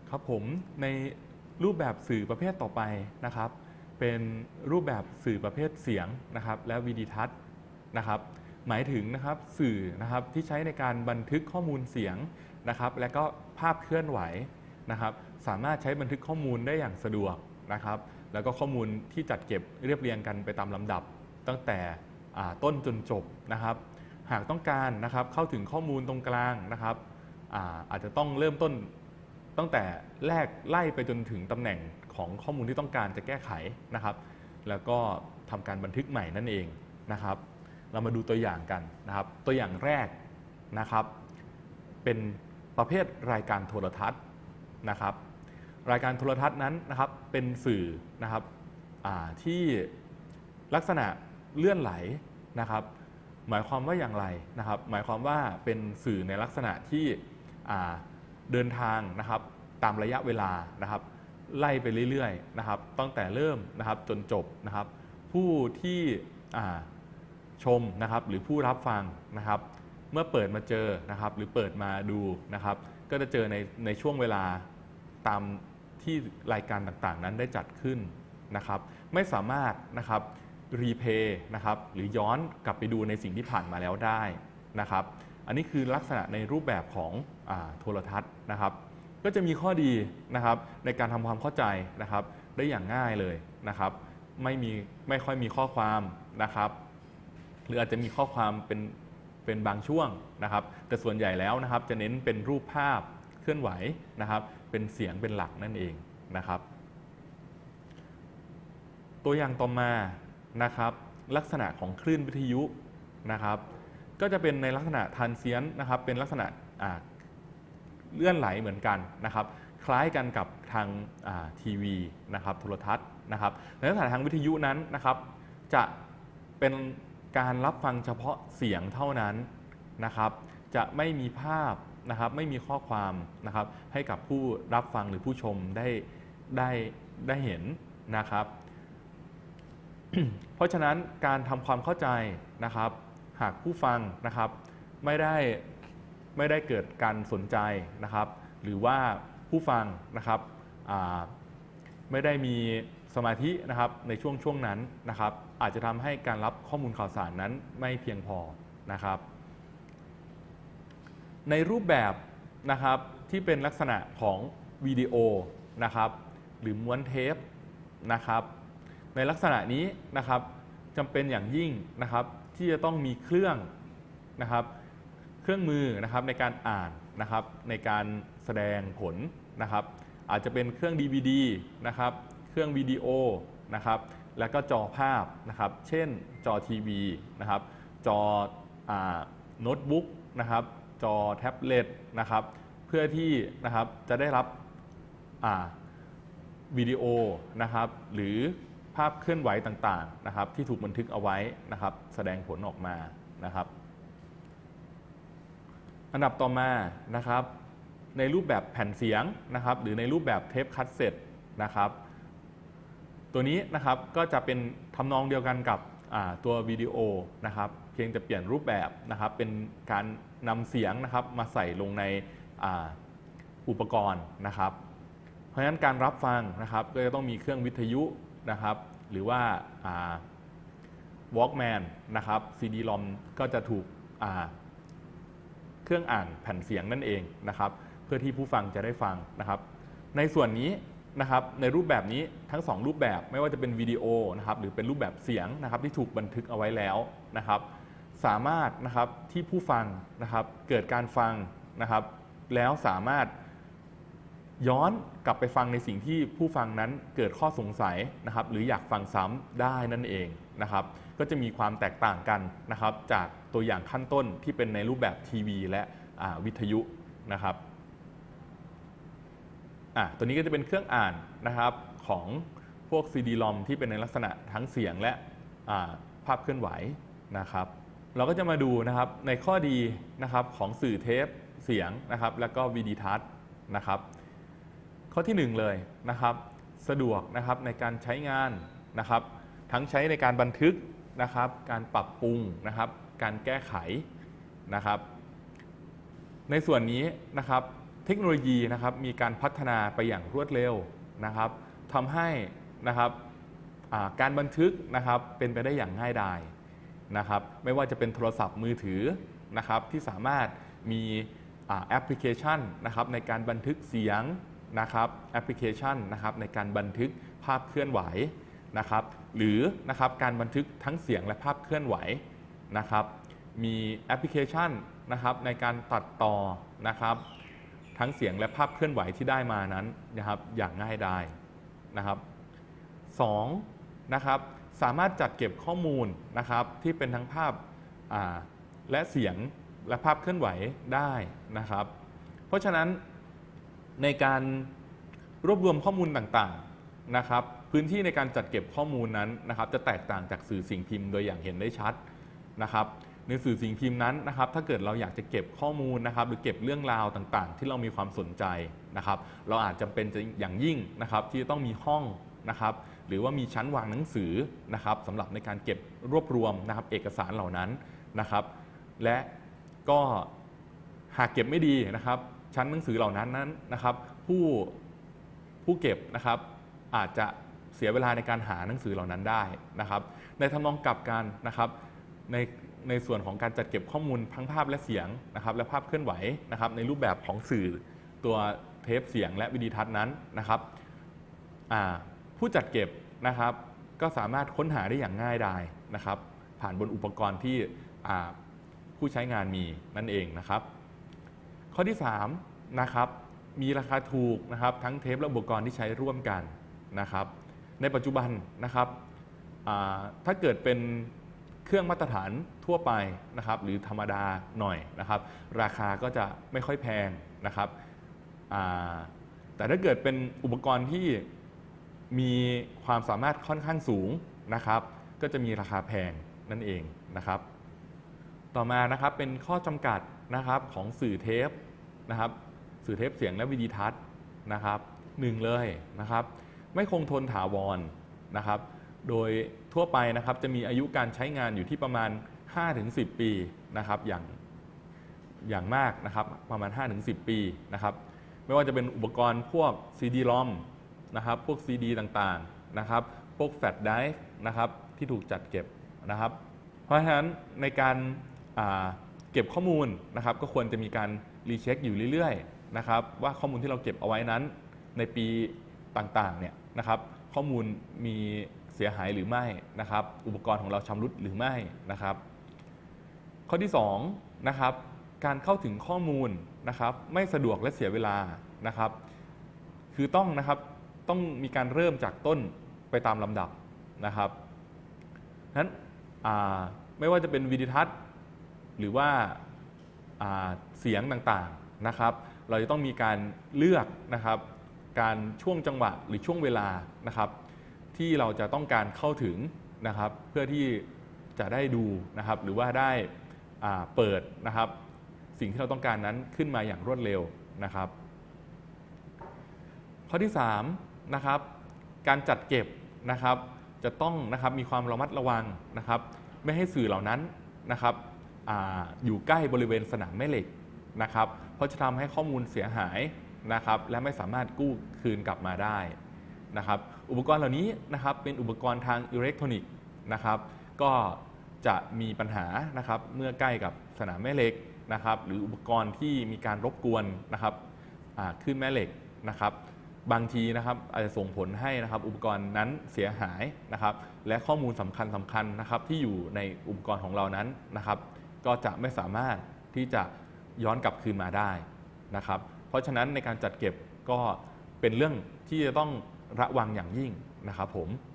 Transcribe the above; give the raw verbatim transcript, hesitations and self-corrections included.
ครับผมในรูปแบบสื่อประเภทต่อไปนะครับเป็นรูปแบบสื่อประเภทเสียงนะครับและวิดีทัศน์นะครับหมายถึงนะครับสื่อนะครับที่ใช้ในการบันทึกข้อมูลเสียงนะครับและก็ภาพเคลื่อนไหวนะครับสามารถใช้บันทึกข้อมูลได้อย่างสะดวกนะครับแล้วก็ข้อมูลที่จัดเก็บเรียบเรียงกันไปตามลำดับตั้งแต่ต้นจนจบนะครับหากต้องการนะครับเข้าถึงข้อมูลตรงกลางนะครับ อาอาจจะต้องเริ่มต้นตั้งแต่แรกไล่ไปจนถึงตำแหน่งของข้อมูลที่ต้องการจะแก้ไขนะครับแล้วก็ทำการบันทึกใหม่นั่นเองนะครับเรามาดูตัวอย่างกันนะครับตัวอย่างแรกนะครับเป็นประเภทรายการโทรทัศน์นะครับรายการโทรทัศน์นั้นนะครับเป็นสื่อนะครับที่ลักษณะเลื่อนไหลนะครับหมายความว่าอย่างไรนะครับหมายความว่าเป็นสื่อในลักษณะที่เดินทางนะครับตามระยะเวลานะครับไล่ไปเรื่อยๆนะครับตั้งแต่เริ่มนะครับจนจบนะครับผู้ที่ชมนะครับหรือผู้รับฟังนะครับเมื่อเปิดมาเจอนะครับหรือเปิดมาดูนะครับก็จะเจอในในช่วงเวลาตามที่รายการต่างๆนั้นได้จัดขึ้นนะครับไม่สามารถนะครับรีเพย์นะครับหรือย้อนกลับไปดูในสิ่งที่ผ่านมาแล้วได้นะครับอันนี้คือลักษณะในรูปแบบของอ่าโทรทัศน์นะครับก็จะมีข้อดีนะครับในการทำความเข้าใจนะครับได้อย่างง่ายเลยนะครับไม่มีไม่ค่อยมีข้อความนะครับหรืออาจจะมีข้อความเป็นเป็นบางช่วงนะครับแต่ส่วนใหญ่แล้วนะครับจะเน้นเป็นรูปภาพเคลื่อนไหวนะครับเป็นเสียงเป็นหลักนั่นเองนะครับตัวอย่างต่อมานะครับลักษณะของคลื่นวิทยุนะครับก็จะเป็นในลักษณะทรานเซียนต์นะครับเป็นลักษณะเลื่อนไหลเหมือนกันนะครับคล้ายกันกับทางทีวีนะครับโทรทัศน์นะครับในลักษณะทางวิทยุนั้นนะครับจะเป็นการรับฟังเฉพาะเสียงเท่านั้นนะครับจะไม่มีภาพนะครับไม่มีข้อความนะครับให้กับผู้รับฟังหรือผู้ชมได้ได้ได้เห็นนะครับ เพราะฉะนั้นการทำความเข้าใจนะครับหากผู้ฟังนะครับไม่ได้ไม่ได้เกิดการสนใจนะครับหรือว่าผู้ฟังนะครับไม่ได้มีสมาธินะครับในช่วงช่วงนั้นนะครับอาจจะทำให้การรับข้อมูลข่าวสารนั้นไม่เพียงพอนะครับในรูปแบบนะครับที่เป็นลักษณะของวิดีโอนะครับหรือม้วนเทปนะครับในลักษณะนี้นะครับจำเป็นอย่างยิ่งนะครับที่จะต้องมีเครื่องนะครับเครื่องมือนะครับในการอ่านนะครับในการแสดงผลนะครับอาจจะเป็นเครื่อง ดี วี ดี นะครับเครื่องวิดีโอนะครับแล้วก็จอภาพนะครับเช่นจอทีวีนะครับจอโน้ตบุ๊กนะครับจอแท็บเล็ตนะครับเพื่อที่นะครับจะได้รับวิดีโอนะครับหรือภาพเคลื่อนไหวต่างๆนะครับที่ถูกบันทึกเอาไว้นะครับแสดงผลออกมานะครับอันดับต่อมานะครับในรูปแบบแผ่นเสียงนะครับหรือในรูปแบบเทปคัสเซ็ตนะครับตัวนี้นะครับก็จะเป็นทำนองเดียวกันกับตัววิดีโอนะครับเพียงแต่เปลี่ยนรูปแบบนะครับเป็นการนำเสียงนะครับมาใส่ลงในอุปกรณ์นะครับเพราะฉะนั้นการรับฟังนะครับก็จะต้องมีเครื่องวิทยุนะครับหรือว่า Walkman นะครับ ซี ดี รอม ก็จะถูกเครื่องอ่านแผ่นเสียงนั่นเองนะครับเพื่อที่ผู้ฟังจะได้ฟังนะครับในส่วนนี้นะครับในรูปแบบนี้ทั้งสองรูปแบบไม่ว่าจะเป็นวิดีโอนะครับหรือเป็นรูปแบบเสียงนะครับที่ถูกบันทึกเอาไว้แล้วนะครับสามารถนะครับที่ผู้ฟังนะครับเกิดการฟังนะครับแล้วสามารถย้อนกลับไปฟังในสิ่งที่ผู้ฟังนั้นเกิดข้อสงสัยนะครับหรืออยากฟังซ้ำได้นั่นเองนะครับก็จะมีความแตกต่างกันนะครับจากตัวอย่างขั้นต้นที่เป็นในรูปแบบทีวีและวิทยุนะครับอ่ะตัวนี้ก็จะเป็นเครื่องอ่านนะครับของพวก ซี ดี รอม ที่เป็นในลักษณะทั้งเสียงและภาพเคลื่อนไหวนะครับเราก็จะมาดูนะครับในข้อดีนะครับของสื่อเทปเสียงนะครับและก็วิดีทัศน์นะครับข้อที่หนึ่งเลยนะครับสะดวกนะครับในการใช้งานนะครับทั้งใช้ในการบันทึกนะครับการปรับปรุงนะครับการแก้ไขนะครับในส่วนนี้นะครับเทคโนโลยีนะครับมีการพัฒนาไปอย่างรวดเร็วนะครับทำให้นะครับการบันทึกนะครับเป็นไปได้อย่างง่ายดายนะครับไม่ว่าจะเป็นโทรศัพท์มือถือนะครับที่สามารถมีแอปพลิเคชันนะครับในการบันทึกเสียงนะครับแอปพลิเคชันนะครับในการบันทึกภาพเคลื่อนไหวนะครับหรือนะครับการบันทึกทั้งเสียงและภาพเคลื่อนไหวนะครับมีแอปพลิเคชันนะครับในการตัดต่อนะครับทั้งเสียงและภาพเคลื่อนไหวที่ได้มานั้นนะครับอย่างง่ายดายนะครับสองนะครับสามารถจัดเก็บข้อมูลนะครับที่เป็นทั้งภาพและเสียงและภาพเคลื่อนไหวได้นะครับเพราะฉะนั้นในการรวบรวมข้อมูลต่างๆนะครับพื้นที่ในการจัดเก็บข้อมูลนั้นนะครับจะแตกต่างจากสื่อสิ่งพิมพ์โดยอย่างเห็นได้ชัดนะครับในสื่อสิ่งพิมพ์นั้นนะครับถ้าเกิดเราอยากจะเก็บข้อมูลนะครับหรือเก็บเรื่องราวต่างๆที่เรามีความสนใจนะครับเราอาจจำเป็นอย่างยิ่งนะครับที่จะต้องมีห้องนะครับหรือว่ามีชั้นวางหนังสือนะครับสำหรับในการเก็บรวบรวมนะครับเอกสารเหล่านั้นนะครับและก็หากเก็บไม่ดีนะครับชั้นหนังสือเหล่านั้นนั้นนะครับผู้ผู้เก็บนะครับอาจจะเสียเวลาในการหาหนังสือเหล่านั้นได้นะครับในทำนองกลับกันนะครับในในส่วนของการจัดเก็บข้อมูลทั้งภาพและเสียงนะครับและภาพเคลื่อนไหวนะครับในรูปแบบของสื่อตัวเทปเสียงและวิดีทัศน์นั้นนะครับผู้จัดเก็บนะครับก็สามารถค้นหาได้อย่างง่ายดายนะครับผ่านบนอุปกรณ์ที่ผู้ใช้งานมีนั่นเองนะครับข้อที่สามนะครับมีราคาถูกนะครับทั้งเทปและอุปกรณ์ที่ใช้ร่วมกันนะครับในปัจจุบันนะครับถ้าเกิดเป็นเครื่องมาตรฐานทั่วไปนะครับหรือธรรมดาหน่อยนะครับราคาก็จะไม่ค่อยแพงนะครับแต่ถ้าเกิดเป็นอุปกรณ์ที่มีความสามารถค่อนข้างสูงนะครับก็จะมีราคาแพงนั่นเองนะครับต่อมานะครับเป็นข้อจำกัดนะครับของสื่อเทปนะครับสื่อเทปเสียงและวิดีทัศน์นะครับหนึ่งเลยนะครับไม่คงทนถาวรนะครับโดยทั่วไปนะครับจะมีอายุการใช้งานอยู่ที่ประมาณ ห้าถึงสิบ ปีนะครับอย่างอย่างมากนะครับประมาณ ห้าถึงสิบ ปีนะครับไม่ว่าจะเป็นอุปกรณ์พวก ซี ดี รอม นะครับพวก ซี ดี ต่างๆนะครับพวกแฟลชไดรฟ์นะครับที่ถูกจัดเก็บนะครับเพราะฉะนั้นในการเก็บข้อมูลนะครับก็ควรจะมีการรีเช็คอยู่เรื่อยๆนะครับว่าข้อมูลที่เราเก็บเอาไว้นั้นในปีต่างๆเนี่ยนะครับข้อมูลมีเสียหายหรือไม่นะครับอุปกรณ์ของเราชำรุดหรือไม่นะครับข้อที่สองนะครับการเข้าถึงข้อมูลนะครับไม่สะดวกและเสียเวลานะครับคือต้องนะครับต้องมีการเริ่มจากต้นไปตามลำดับนะครับนั้นไม่ว่าจะเป็นวิดีทัศน์หรือว่าเสียงต่างๆนะครับเราจะต้องมีการเลือกนะครับการช่วงจังหวะหรือช่วงเวลานะครับที่เราจะต้องการเข้าถึงนะครับเพื่อที่จะได้ดูนะครับหรือว่าได้เปิดนะครับสิ่งที่เราต้องการนั้นขึ้นมาอย่างรวดเร็วนะครับข้อที่สามนะครับการจัดเก็บนะครับจะต้องนะครับมีความระมัดระวังนะครับไม่ให้สื่อเหล่านั้นนะครับ อ, อยู่ใกล้บริเวณสนามแม่เหล็กนะครับเพราะจะทำให้ข้อมูลเสียหายนะครับและไม่สามารถกู้คืนกลับมาได้นะครับอุปกรณ์เหล่านี้นะครับเป็นอุปกรณ์ทางอิเล็กทรอนิกส์นะครับก็จะมีปัญหานะครับเมื่อใกล้กับสนามแม่เหล็กนะครับหรืออุปกรณ์ที่มีการรบกวนนะครับคลื่นแม่เหล็กนะครับบางทีนะครับอาจจะส่งผลให้นะครับอุปกรณ์นั้นเสียหายนะครับและข้อมูลสำคัญสำคัญนะครับที่อยู่ในอุปกรณ์ของเรานั้นนะครับก็จะไม่สามารถที่จะย้อนกลับคืนมาได้นะครับเพราะฉะนั้นในการจัดเก็บก็เป็นเรื่องที่จะต้องระวังอย่างยิ่งนะครับผม